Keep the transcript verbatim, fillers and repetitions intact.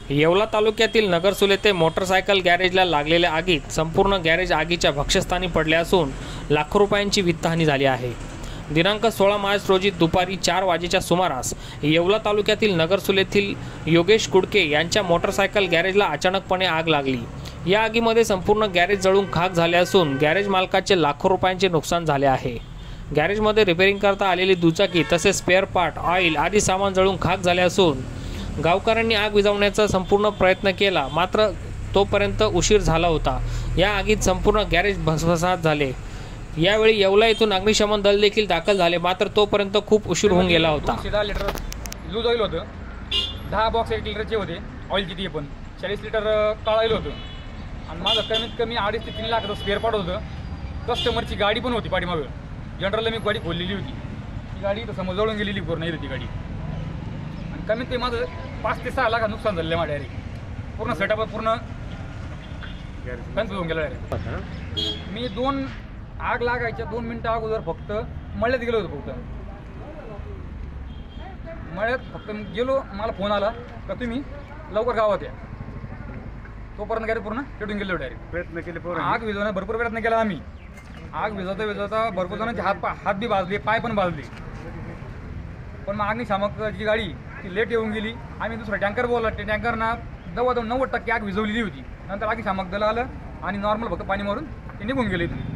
येवला तालुक्यातील नगरसुले ते मोटरसायकल गॅरेजला लागलेल्या आगीत संपूर्ण गॅरेज आगीच्या भक्ष्यस्थानी पडले असून लाखो रुपयांची वित्तहानी झाली आहे। दिनांक सोळा मार्च रोजी दुपारी चार वाजेच्या सुमारास येवला तालुक्यातील नगरसुलेतील योगेश कुडके यांच्या मोटरसायकल गॅरेजला अचानकपणे आग लागली। या आगीमध्ये संपूर्ण गॅरेज जळून खाक झाले असून गॅरेज मालकाचे लाखो रुपयांचे नुकसान झाले आहे। गॅरेजमध्ये रिपेअरिंग करता आलेली दुचाकी तसेच स्पेअर पार्ट, ऑइल आदी सामान जळून खाक झाले असून गावकऱ्यांनी आग विझवण्याचा संपूर्ण प्रयत्न केला, मात्र तोपर्यंत उशीर झाला होता। या आगीत संपूर्ण गॅरेज भस्मसात झाले। यावेळी येवला येथून अग्निशमन दल देखील दाखल झाले, मात्र तोपर्यंत खूप उशीर होऊन गेला होता। दहा लिटर लूज ऑइल होतं, दहा बॉक्स एक लिटरचे होते ऑइलची, ती पण चाळीस लिटर काळं ऑइल होतं आणि माझं कमीत कमी अडीच ते तीन लाखाचं स्पेअर पार्ट होतं। कस्टमरची गाडी पण होती पाठीमागं, जनरलला मी गाडी खोललेली होती, ती गाडी इथं समोर जळून गेलेली पूर्ण येते ती गाडी आणि कमीत कमी माझं पाच ते सहा लाख नुकसान झालेलं आहे माझ्या डायरेक्ट। पूर्ण सेटअप पूर्ण कन्फ्यूज होऊन गेला डायरेक्ट। मी दोन आग लागायच्या दोन मिनटं अगोदर फक्त मळ्यात गेलो होतो। फक्त मळ्यात फक्त गेलो, मला फोन आला का तुम्ही लवकर गावात या। तोपर्यंत काय पूर्ण पेटून गेलो डायरेक्ट। प्रयत्न केले, आग विझवण्याचा भरपूर प्रयत्न केला आम्ही। आग विझवता विझवता भरपूर जणांचे हात पा हात बी भाजले, पाय पण भाजले, पण मग अग्निशामकची गाडी ती लेट येऊन गेली। आम्ही दुसरा टँकर बोलला, ते टँकरना जवळजवळ नव्वद टक्के आग विझवलेली होती। नंतर अग्निशामक दल आलं आणि नॉर्मल फक्त पाणी मारून ते निघून गेले इथून।